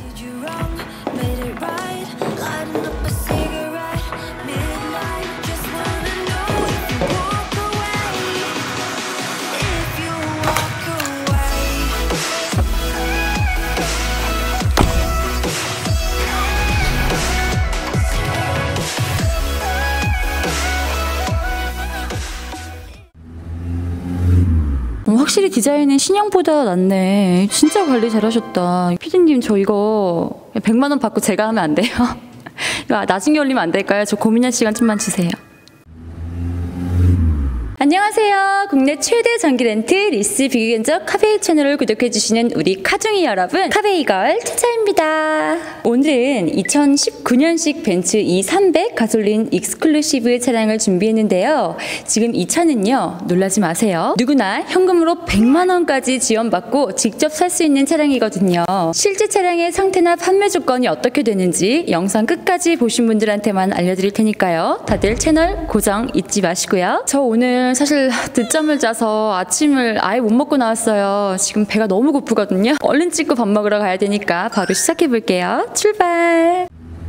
확실히 디자인은 신형보다 낫네. 진짜 관리 잘하셨다. 피디님, 저 이거 100만 원 받고 제가 하면 안 돼요? 이거 나중에 올리면 안 될까요? 저 고민할 시간 좀만 주세요. 안녕하세요. 국내 최대 장기 렌트 리스 비교견적 카베이 채널을 구독해주시는 우리 카중이 여러분, 카베이걸 차차입니다. 오늘은 2019년식 벤츠 E300 가솔린 익스클루시브 차량을 준비했는데요. 지금 이 차는요, 놀라지 마세요. 누구나 현금으로 100만 원까지 지원받고 직접 살 수 있는 차량이거든요. 실제 차량의 상태나 판매 조건이 어떻게 되는지 영상 끝까지 보신 분들한테만 알려드릴 테니까요. 다들 채널 고정 잊지 마시고요. 저 오늘 사실 늦잠을 자서 아침을 아예 못 먹고 나왔어요. 지금 배가 너무 고프거든요. 얼른 찍고 밥 먹으러 가야 되니까 바로 시작해 볼게요. 출발!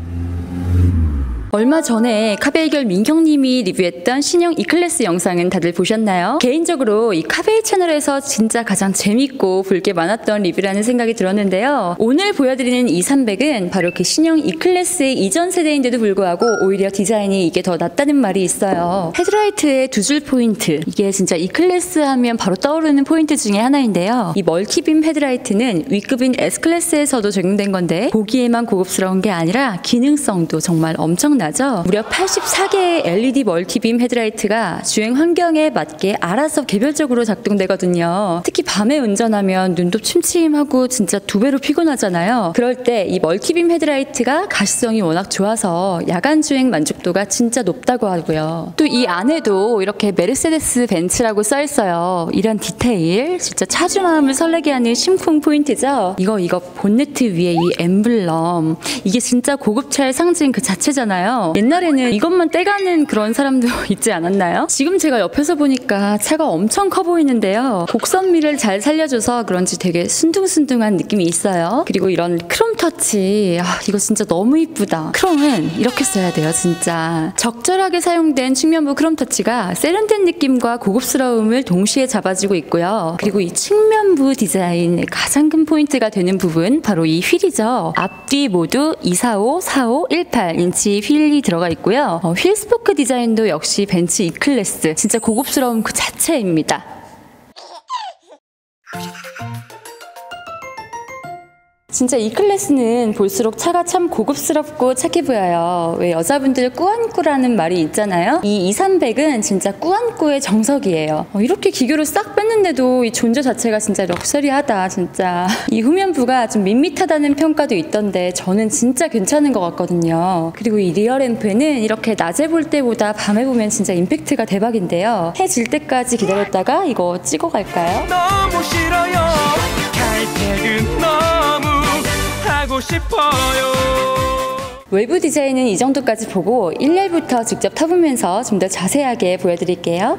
얼마 전에 카베이결 민경님이 리뷰했던 신형 E클래스 영상은 다들 보셨나요? 개인적으로 이 카베이 채널에서 진짜 가장 재밌고 볼 게 많았던 리뷰라는 생각이 들었는데요. 오늘 보여드리는 E300은 바로 그 신형 E클래스의 이전 세대인데도 불구하고 오히려 디자인이 이게 더 낫다는 말이 있어요. 헤드라이트의 두 줄 포인트, 이게 진짜 E클래스 하면 바로 떠오르는 포인트 중에 하나인데요. 이 멀티빔 헤드라이트는 위급인 S클래스에서도 적용된 건데 보기에만 고급스러운 게 아니라 기능성도 정말 엄청나죠. 무려 84개의 LED 멀티빔 헤드라이트가 주행 환경에 맞게 알아서 개별적으로 작동되거든요. 특히 밤에 운전하면 눈도 침침하고 진짜 2배로 피곤하잖아요. 그럴 때 이 멀티빔 헤드라이트가 가시성이 워낙 좋아서 야간 주행 만족도가 진짜 높다고 하고요. 또 이 안에도 이렇게 메르세데스 벤츠라고 써있어요. 이런 디테일 진짜 차주 마음을 설레게 하는 심쿵 포인트죠. 이거 본네트 위에 이 엠블럼, 이게 진짜 고급차의 상징 그 자체잖아요. 옛날에는 이것만 떼가는 그런 사람도 있지 않았나요? 지금 제가 옆에서 보니까 차가 엄청 커 보이는데요. 곡선미를 잘 살려줘서 그런지 되게 순둥순둥한 느낌이 있어요. 그리고 이런 크롬 터치, 이거 진짜 너무 이쁘다. 크롬은 이렇게 써야 돼요, 진짜. 적절하게 사용된 측면부 크롬 터치가 세련된 느낌과 고급스러움을 동시에 잡아주고 있고요. 그리고 이 측면부 디자인의 가장 큰 포인트가 되는 부분, 바로 이 휠이죠. 앞뒤 모두 245, 45, 18인치 휠이 들어가 있고요. 휠 스포크 디자인도 역시 벤츠 E클래스, 진짜 고급스러움 그 자체입니다. 진짜 E클래스는 볼수록 차가 참 고급스럽고 착해 보여요. 왜 여자분들 꾸안꾸라는 말이 있잖아요. 이 E300은 진짜 꾸안꾸의 정석이에요. 이렇게 기교를 싹 뺐는데도 이 존재 자체가 진짜 럭셔리하다, 진짜. 이 후면부가 좀 밋밋하다는 평가도 있던데 저는 진짜 괜찮은 것 같거든요. 그리고 이 리어 램프는 이렇게 낮에 볼 때보다 밤에 보면 진짜 임팩트가 대박인데요. 해 질 때까지 기다렸다가 이거 찍어갈까요? 너무 싫어요. 칼퇴근 너무 하고 싶어요. 외부 디자인은 이 정도까지 보고 1열부터 직접 타보면서 좀 더 자세하게 보여드릴게요.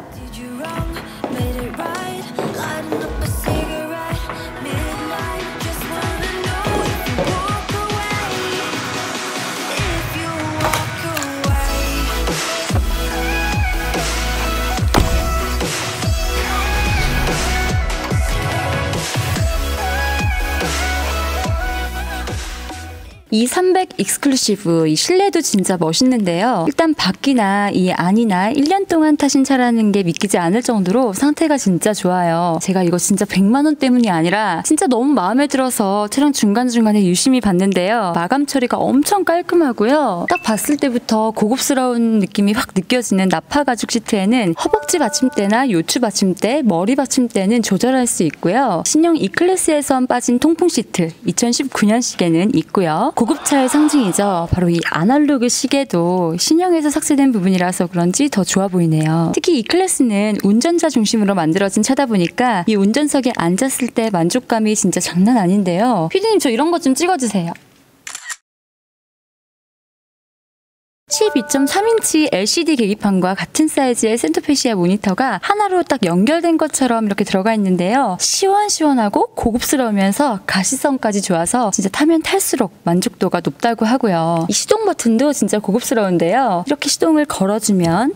E300 익스클루시브, 이 실내도 진짜 멋있는데요. 일단 바퀴나 이 안이나 1년 동안 타신 차라는 게 믿기지 않을 정도로 상태가 진짜 좋아요. 제가 이거 진짜 100만 원 때문이 아니라 진짜 너무 마음에 들어서 차량 중간중간에 유심히 봤는데요. 마감 처리가 엄청 깔끔하고요. 딱 봤을 때부터 고급스러운 느낌이 확 느껴지는 나파 가죽 시트에는 허벅지 받침대나 요추 받침대, 머리 받침대는 조절할 수 있고요. 신형 E클래스에선 빠진 통풍 시트 2019년식에는 있고요. 고급차의 상징이죠. 바로 이 아날로그 시계도 신형에서 삭제된 부분이라서 그런지 더 좋아 보이네요. 특히 E클래스는 운전자 중심으로 만들어진 차다 보니까 이 운전석에 앉았을 때 만족감이 진짜 장난 아닌데요. 피디님, 저 이런 것 좀 찍어주세요. 12.3인치 LCD 계기판과 같은 사이즈의 센터페시아 모니터가 하나로 딱 연결된 것처럼 이렇게 들어가 있는데요. 시원시원하고 고급스러우면서 가시성까지 좋아서 진짜 타면 탈수록 만족도가 높다고 하고요. 이 시동 버튼도 진짜 고급스러운데요. 이렇게 시동을 걸어주면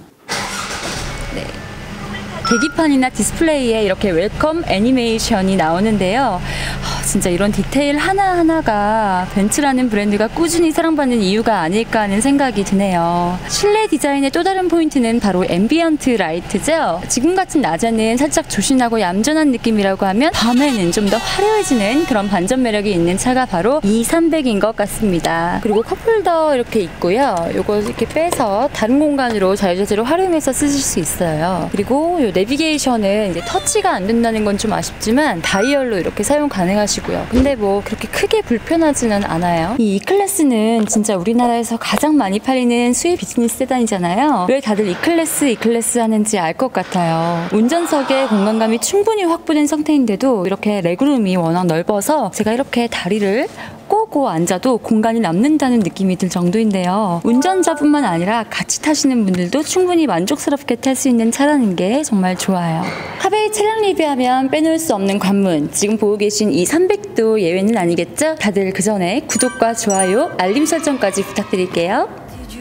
계기판이나 디스플레이에 이렇게 웰컴 애니메이션이 나오는데요. 진짜 이런 디테일 하나하나가 벤츠라는 브랜드가 꾸준히 사랑받는 이유가 아닐까 하는 생각이 드네요. 실내 디자인의 또 다른 포인트는 바로 앰비언트 라이트죠. 지금 같은 낮에는 살짝 조신하고 얌전한 느낌이라고 하면 밤에는 좀 더 화려해지는 그런 반전 매력이 있는 차가 바로 E300인 것 같습니다. 그리고 컵홀더 이렇게 있고요. 요거 이렇게 빼서 다른 공간으로 자유자재로 활용해서 쓰실 수 있어요. 그리고 요 내비게이션은 이제 터치가 안 된다는 건 좀 아쉽지만 다이얼로 이렇게 사용 가능하시고요. 근데 뭐 그렇게 크게 불편하지는 않아요. 이 E클래스는 진짜 우리나라에서 가장 많이 팔리는 수입 비즈니스 세단이잖아요. 왜 다들 E클래스 하는지 알 것 같아요. 운전석에 공간감이 충분히 확보된 상태인데도 이렇게 레그룸이 워낙 넓어서 제가 이렇게 다리를 꼬고 앉아도 공간이 남는다는 느낌이 들 정도인데요. 운전자뿐만 아니라 같이 타시는 분들도 충분히 만족스럽게 탈 수 있는 차라는 게 정말 좋아요. 카베이 차량 리뷰하면 빼놓을 수 없는 관문, 지금 보고 계신 이 300도 예외는 아니겠죠? 다들 그 전에 구독과 좋아요, 알림 설정까지 부탁드릴게요.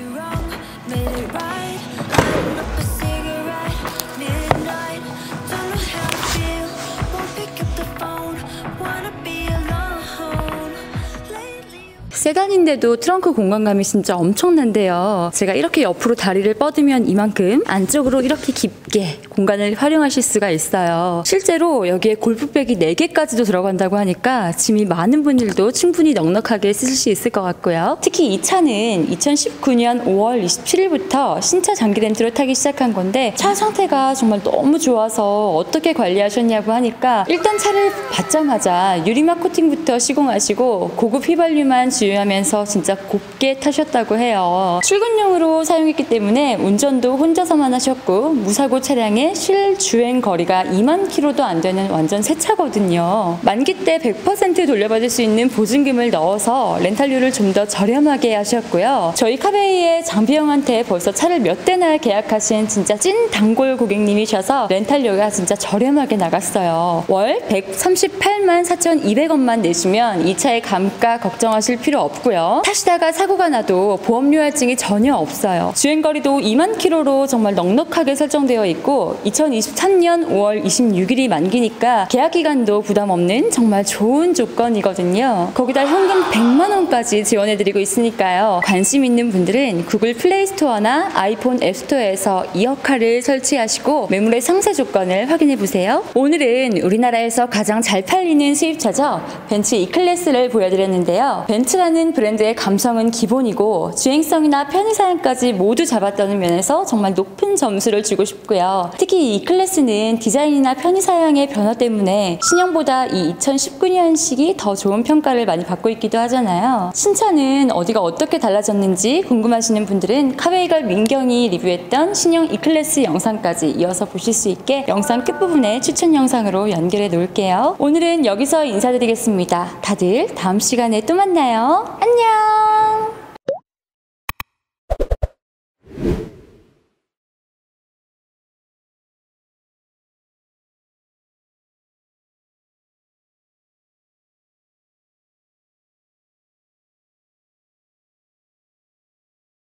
세단인데도 트렁크 공간감이 진짜 엄청난데요. 제가 이렇게 옆으로 다리를 뻗으면 이만큼, 안쪽으로 이렇게 깊게 공간을 활용하실 수가 있어요. 실제로 여기에 골프백이 4개까지도 들어간다고 하니까 짐이 많은 분들도 충분히 넉넉하게 쓰실 수 있을 것 같고요. 특히 이 차는 2019년 5월 27일부터 신차 장기 렌트로 타기 시작한 건데 차 상태가 정말 너무 좋아서 어떻게 관리하셨냐고 하니까 일단 차를 받자마자 유리막 코팅부터 시공하시고 고급 휘발유만 주유하면서 진짜 곱게 타셨다고 해요. 출근용으로 사용했기 때문에 운전도 혼자서만 하셨고 무사고 차량의 실 주행 거리가 2만 킬로도 안 되는 완전 새 차거든요. 만기 때 100% 돌려받을 수 있는 보증금을 넣어서 렌탈료를 좀 더 저렴하게 하셨고요. 저희 카베이의 장비 형한테 벌써 차를 몇 대나 계약하신 진짜 찐 단골 고객님이셔서 렌탈료가 진짜 저렴하게 나갔어요. 월 138만 4,200원만 내시면 이 차의 감가 걱정하실 필요 없고요. 타시다가 사고가 나도 보험료 할증이 전혀 없어요. 주행거리도 2만 킬로로 정말 넉넉하게 설정되어 있고 2023년 5월 26일이 만기니까 계약기간도 부담 없는 정말 좋은 조건이거든요. 거기다 현금 100만 원까지 지원해드리고 있으니까요. 관심 있는 분들은 구글 플레이 스토어나 아이폰 앱스토어에서 이어카를 설치하시고 매물의 상세 조건을 확인해보세요. 오늘은 우리나라에서 가장 잘 팔리는 수입차죠. 벤츠 E클래스를 보여드렸는데요. 벤츠라는 브랜드의 감성은 기본이고 주행성이나 편의사양까지 모두 잡았다는 면에서 정말 높은 점수를 주고 싶고요. 특히 이 E클래스는 디자인이나 편의사양의 변화 때문에 신형보다 이 2019년식이 더 좋은 평가를 많이 받고 있기도 하잖아요. 신차는 어디가 어떻게 달라졌는지 궁금하시는 분들은 카베이걸 민경이 리뷰했던 신형 E클래스 영상까지 이어서 보실 수 있게 영상 끝부분에 추천 영상으로 연결해 놓을게요. 오늘은 여기서 인사드리겠습니다. 다들 다음 시간에 또 만나요. 안녕.